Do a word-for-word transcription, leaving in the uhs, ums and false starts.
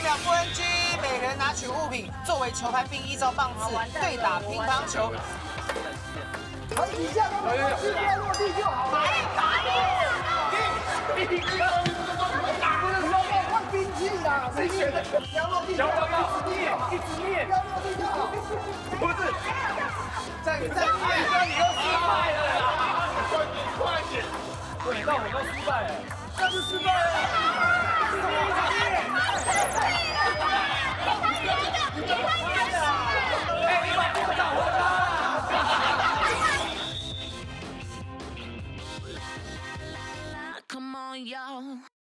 两不 N G， 每人拿取物品作为球拍，并依照棒次对打乒乓球。 好，底下都没关系，不要落地就好。 打一打一！ 不能说换兵器啦，谁选的？不要落地， 小宝宝，念，一直念， 不要落地就好。 不是， 再再念，那你又失败了啦！ 快点，快点！ 对，那我都失败了， 那是失败了。 一直念，一直念。